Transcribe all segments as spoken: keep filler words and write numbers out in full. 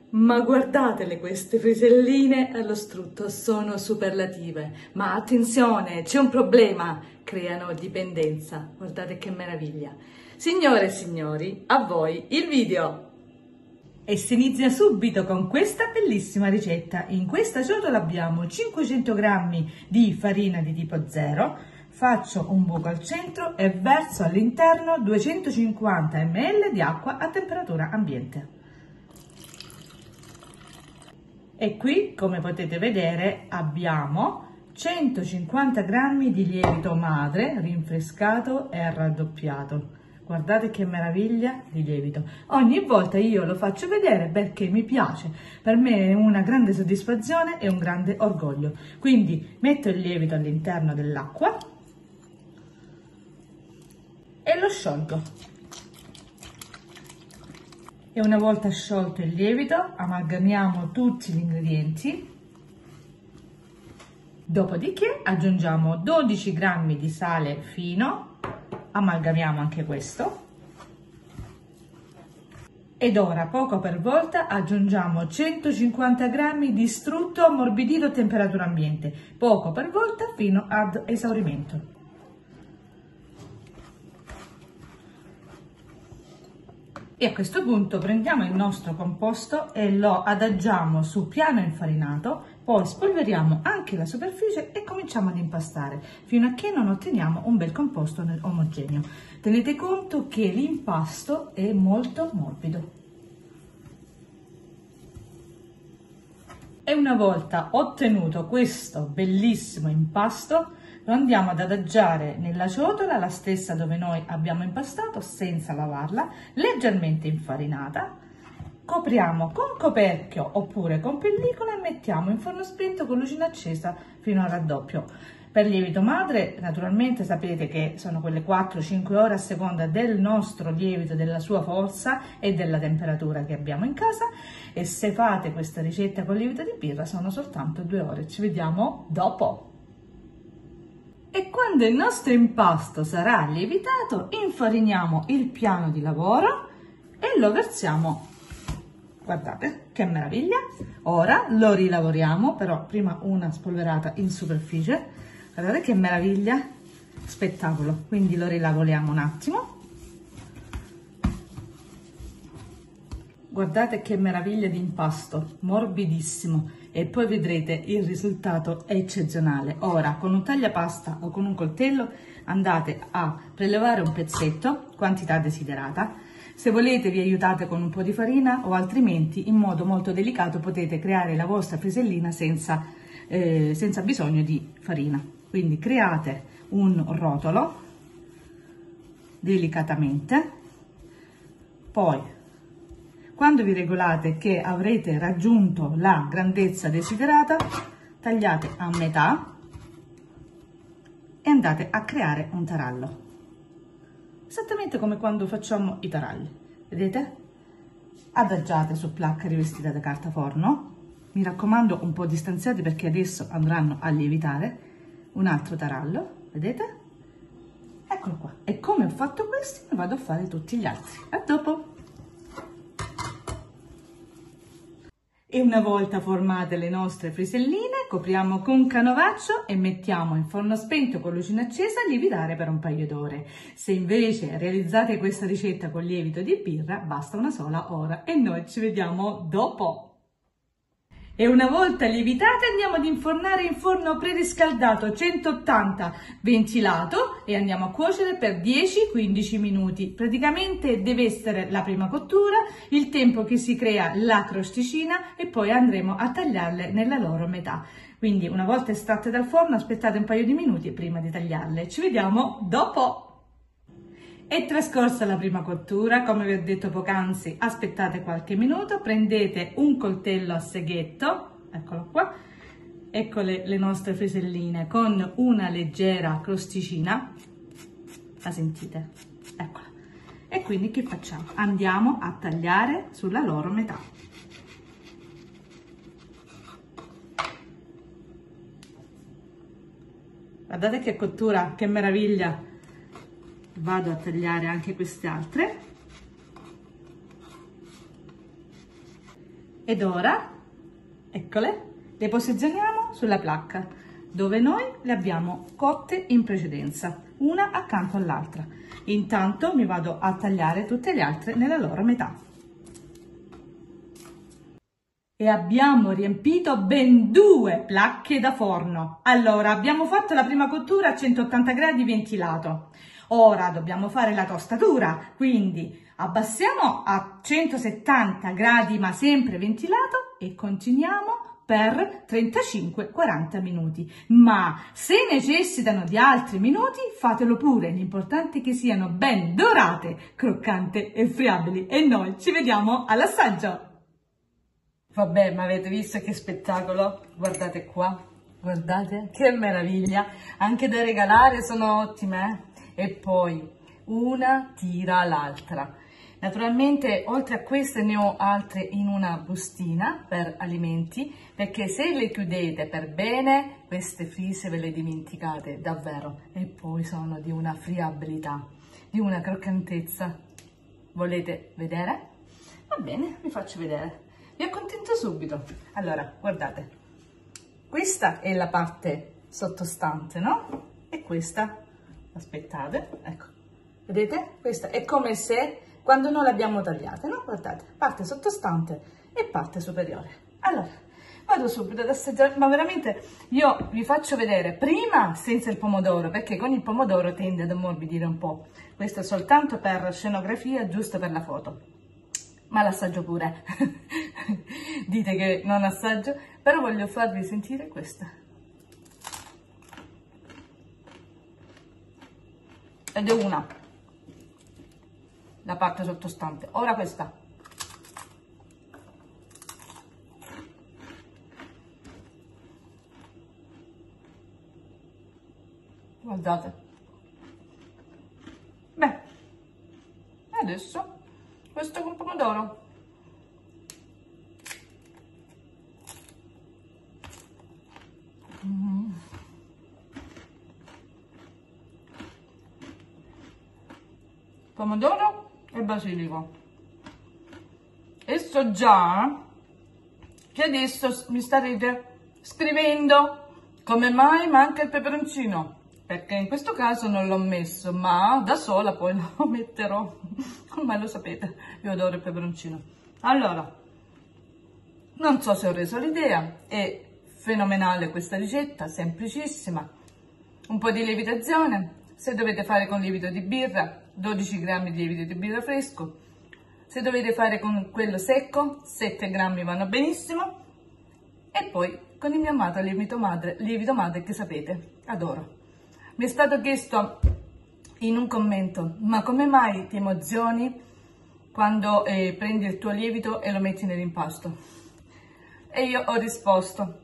Ma guardatele queste friselline allo strutto, sono superlative. Ma attenzione, c'è un problema, creano dipendenza. Guardate che meraviglia. Signore e signori, a voi il video. E si inizia subito con questa bellissima ricetta. In questa ciotola abbiamo cinquecento grammi di farina di tipo zero. Faccio un buco al centro e verso all'interno duecentocinquanta millilitri di acqua a temperatura ambiente. E qui, come potete vedere, abbiamo centocinquanta grammi di lievito madre rinfrescato e raddoppiato. Guardate che meraviglia di lievito. Ogni volta io lo faccio vedere perché mi piace. Per me è una grande soddisfazione e un grande orgoglio. Quindi metto il lievito all'interno dell'acqua e lo sciolgo. E una volta sciolto il lievito amalgamiamo tutti gli ingredienti, dopodiché aggiungiamo dodici grammi di sale fino, amalgamiamo anche questo, ed ora poco per volta aggiungiamo centocinquanta grammi di strutto ammorbidito a temperatura ambiente, poco per volta fino ad esaurimento. E a questo punto prendiamo il nostro composto e lo adagiamo sul piano infarinato, poi spolveriamo anche la superficie e cominciamo ad impastare fino a che non otteniamo un bel composto omogeneo. Tenete conto che l'impasto è molto morbido. E una volta ottenuto questo bellissimo impasto, lo andiamo ad adagiare nella ciotola, la stessa dove noi abbiamo impastato, senza lavarla, leggermente infarinata. Copriamo con coperchio oppure con pellicola e mettiamo in forno spento con lucina accesa fino al raddoppio. Per lievito madre, naturalmente sapete che sono quelle quattro cinque ore a seconda del nostro lievito, della sua forza e della temperatura che abbiamo in casa. E se fate questa ricetta con lievito di birra sono soltanto due ore. Ci vediamo dopo. E quando il nostro impasto sarà lievitato, infariniamo il piano di lavoro e lo versiamo. Guardate che meraviglia! Ora lo rilavoriamo, però prima una spolverata in superficie. Guardate che meraviglia! Spettacolo! Quindi lo rilavoriamo un attimo. Guardate che meraviglia di impasto, morbidissimo, e poi vedrete il risultato eccezionale. Ora con un tagliapasta o con un coltello andate a prelevare un pezzetto, quantità desiderata. Se volete vi aiutate con un po' di farina o altrimenti in modo molto delicato potete creare la vostra frisellina senza, eh, senza bisogno di farina. Quindi create un rotolo delicatamente, poi quando vi regolate che avrete raggiunto la grandezza desiderata, tagliate a metà e andate a creare un tarallo. Esattamente come quando facciamo i taralli. Vedete? Adagiate su placca rivestita da carta forno. Mi raccomando, un po' distanziati perché adesso andranno a lievitare. Un altro tarallo, vedete? Eccolo qua. E come ho fatto questo, vado a fare tutti gli altri. A dopo! E una volta formate le nostre friselline, copriamo con canovaccio e mettiamo in forno spento con lucina accesa a lievitare per un paio d'ore. Se invece realizzate questa ricetta con lievito di birra, basta una sola ora e noi ci vediamo dopo. E una volta lievitate andiamo ad infornare in forno preriscaldato centottanta ventilato e andiamo a cuocere per dieci quindici minuti. Praticamente deve essere la prima cottura, il tempo che si crea la crosticina e poi andremo a tagliarle nella loro metà. Quindi una volta estratte dal forno aspettate un paio di minuti prima di tagliarle. Ci vediamo dopo! È trascorsa la prima cottura, come vi ho detto poc'anzi, aspettate qualche minuto, prendete un coltello a seghetto, eccolo qua, ecco le, le nostre friselline con una leggera crosticina, la sentite? Eccola. E quindi che facciamo? Andiamo a tagliare sulla loro metà. Guardate che cottura, che meraviglia! Vado a tagliare anche queste altre Ed ora, eccole, le posizioniamo sulla placca, dove noi le abbiamo cotte in precedenza, una accanto all'altra. Intanto mi vado a tagliare tutte le altre nella loro metà. E abbiamo riempito ben due placche da forno. Allora, abbiamo fatto la prima cottura a centottanta gradi ventilato. Ora dobbiamo fare la tostatura, quindi abbassiamo a centosettanta gradi ma sempre ventilato e continuiamo per trentacinque quaranta minuti. Ma se necessitano di altri minuti, fatelo pure. L'importante è che siano ben dorate, croccante e friabili. E noi ci vediamo all'assaggio! Vabbè, ma avete visto che spettacolo? Guardate qua, guardate, che meraviglia! Anche da regalare sono ottime, eh? E poi una tira l'altra. Naturalmente, oltre a queste ne ho altre in una bustina per alimenti, perché se le chiudete per bene, queste frise ve le dimenticate davvero. E poi sono di una friabilità, di una croccantezza. Volete vedere? Va bene, vi faccio vedere. Vi accontento subito. Allora, guardate, questa è la parte sottostante, no? E questa, aspettate, ecco, vedete? Questa è come se quando non l'abbiamo tagliata, no? Guardate, parte sottostante e parte superiore. Allora, vado subito ad assaggiare, ma veramente io vi faccio vedere prima senza il pomodoro, perché con il pomodoro tende ad ammorbidire un po'. Questo è soltanto per scenografia, giusto per la foto. Ma l'assaggio pure. Dite che non assaggio, però voglio farvi sentire questa. Ed è una, la parte sottostante. Ora questa. Guardate. Beh, adesso questo con pomodoro. Mm. Pomodoro e basilico. E so già che adesso mi starete scrivendo come mai manca il peperoncino, perché in questo caso non l'ho messo, ma da sola poi lo metterò. Come lo sapete, io adoro il peperoncino. Allora, non so se ho reso l'idea, è fenomenale questa ricetta, semplicissima. Un po' di lievitazione, se dovete fare con lievito di birra, dodici grammi di lievito di birra fresco. Se dovete fare con quello secco, sette grammi vanno benissimo. E poi con il mio amato lievito madre, lievito madre che sapete, adoro. Mi è stato chiesto in un commento, ma come mai ti emozioni quando eh, prendi il tuo lievito e lo metti nell'impasto? E io ho risposto,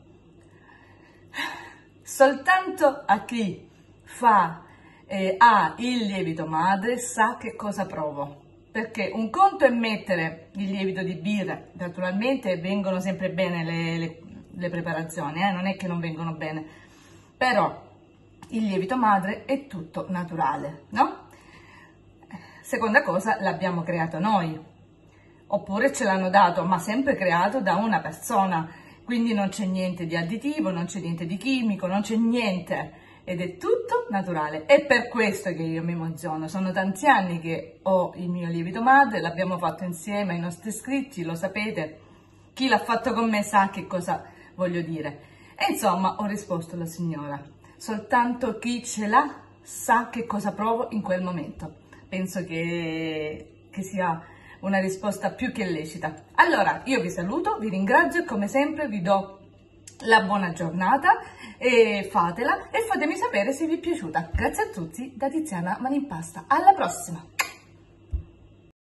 soltanto a chi fa, eh, ha il lievito madre sa che cosa provo. Perché un conto è mettere il lievito di birra, naturalmente vengono sempre bene le, le, le preparazioni, eh? Non è che non vengono bene, però il lievito madre è tutto naturale, no? Seconda cosa, l'abbiamo creato noi, oppure ce l'hanno dato, ma sempre creato da una persona, quindi non c'è niente di additivo, non c'è niente di chimico, non c'è niente, ed è tutto naturale. È per questo che io mi emoziono, sono tanti anni che ho il mio lievito madre, l'abbiamo fatto insieme ai nostri iscritti, lo sapete, chi l'ha fatto con me sa che cosa voglio dire. E insomma, ho risposto alla signora. Soltanto chi ce l'ha sa che cosa provo in quel momento. Penso che, che sia una risposta più che lecita. Allora, io vi saluto, vi ringrazio e come sempre vi do la buona giornata e fatela e fatemi sapere se vi è piaciuta. Grazie a tutti da Tiziana Manimpasta. Alla prossima!